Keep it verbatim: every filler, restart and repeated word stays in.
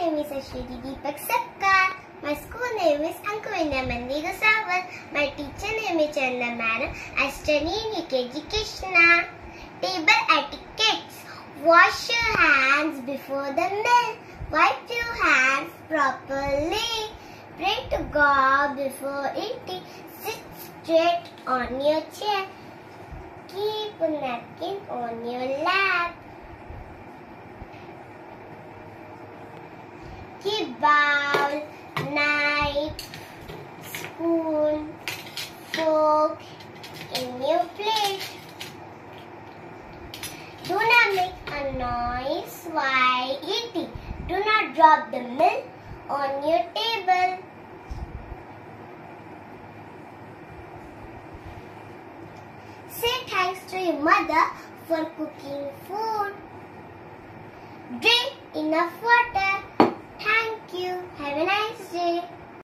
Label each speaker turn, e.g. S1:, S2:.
S1: name is Ashwini Deepak Sakkar. My school name is Ankur Mandir, Bhusawal. My teacher name is Chandra Madam. I study in U K G Krishna. Table etiquettes. Wash your hands before the meal. Wipe your hands properly. Pray to God before eating. Sit straight on your chair. Keep a napkin on your lap. Keep bowl, knife, spoon, fork in your plate. Do not make a noise while eating. Do not drop the milk on your table. Say thanks to your mother for cooking food. Drink enough water. Thank you.